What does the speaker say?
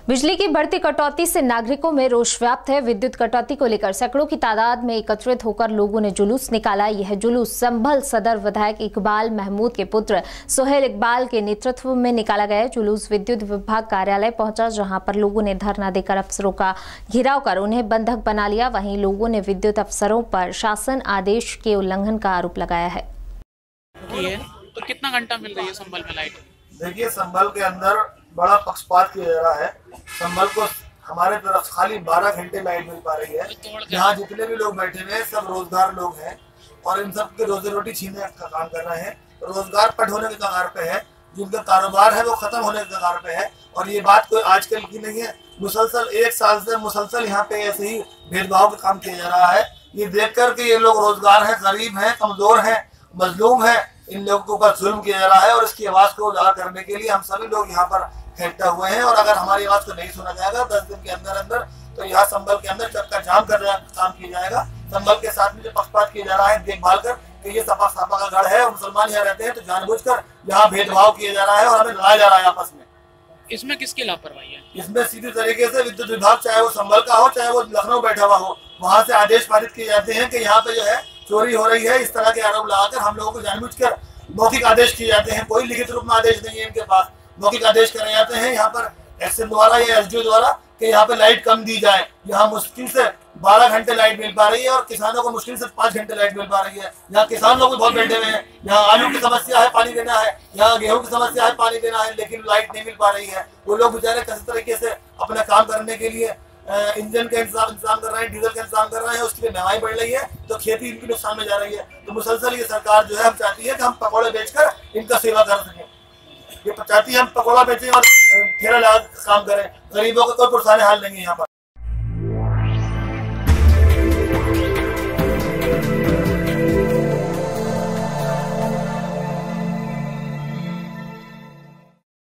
बिजली की बढ़ती कटौती से नागरिकों में रोष व्याप्त है। विद्युत कटौती को लेकर सैकड़ों की तादाद में एकत्रित होकर लोगों ने जुलूस निकाला। यह जुलूस संभल सदर विधायक इकबाल महमूद के पुत्र सोहेल इकबाल के नेतृत्व में निकाला गया। जुलूस विद्युत विभाग कार्यालय पहुंचा, जहां पर लोगों ने धरना देकर अफसरों का घेराव कर उन्हें बंधक बना लिया। वहीं लोगों ने विद्युत अफसरों पर शासन आदेश के उल्लंघन का आरोप लगाया है। तो कितना घंटा मिल रही है संभल में लाइट? देखिए, संभल के अंदर बड़ा पक्षपात किया जा रहा है। संभल को हमारे तरफ खाली 12 घंटे लाइट मिल पा रही है। यहाँ जितने भी लोग बैठे हुए हैं सब रोजगार लोग हैं और इन सब के रोजी रोटी छीनने का काम कर रहे हैं। रोजगार पट होने के कगार पे है, जिनका कारोबार है वो खत्म होने के कगार पे है। और ये बात कोई आजकल की नहीं है, मुसलसल 1 साल से मुसलसल यहाँ पे ऐसे ही भेदभाव का काम किया जा रहा है। ये देख कर के ये लोग रोजगार है, गरीब है, कमजोर है, मजलूम है, इन लोगों के ऊपर जुल्म किया जा रहा है। और इसकी आवाज को उजागर करने के लिए हम सभी लोग यहाँ पर इकट्ठा हुए हैं। और अगर हमारी आवाज को नहीं सुना जाएगा 10 दिन के अंदर अंदर, तो यहाँ संभल के अंदर चक्का जाम कर काम किया जाएगा। संभल के साथ में जो पक्षपात किया जा रहा है देखभाल कर कि ये सपा सापा का गढ़ है और मुसलमान यहाँ रहते हैं, तो जानबूझकर यहाँ भेदभाव किया जा रहा है और हमें लड़ाया जा रहा है आपस में। इसमें किसकी लापरवाही है? इसमें सीधी तरीके से विद्युत विभाग, चाहे वो संभल का हो चाहे वो लखनऊ बैठा हुआ हो, वहाँ से आदेश पारित किए जाते हैं कि यहाँ पे जो है चोरी हो रही है। इस तरह के आरोप लगाकर हम लोगों को जानबूझकर मौखिक आदेश किए जाते हैं। कोई लिखित रूप में आदेश नहीं है इनके पास, मौखिक आदेश करे जाते हैं यहाँ पर एक्शन द्वारा या एसडीओ द्वारा कि यहाँ पे लाइट कम दी जाए। यहाँ मुश्किल से 12 घंटे लाइट मिल पा रही है और किसानों को मुश्किल से 5 घंटे लाइट मिल पा रही है। यहाँ किसान लोग भी बहुत बैठे हुए हैं। यहाँ आलू की समस्या है, पानी देना है, यहाँ गेहूं की समस्या है, पानी देना है, लेकिन लाइट नहीं मिल पा रही है। वो लोग बेचारे किसी तरीके से अपना काम करने के लिए इंजन का इंतजाम कर रहे हैं, डीजल का इंतजाम कर रहे हैं, उसके लिए महंगाई बढ़ रही है, तो खेती इनकी नुकसान में जा रही है। तो मुसलसल ये सरकार जो है हम चाहती है कि हम पकौड़े बेचकर इनका सेवा कर सकें। ये चाहती है हम पकौड़ा बेचें और ठेला लगा काम करें। गरीबों का कोई पुरसाने हाल नहीं है यहाँ पर।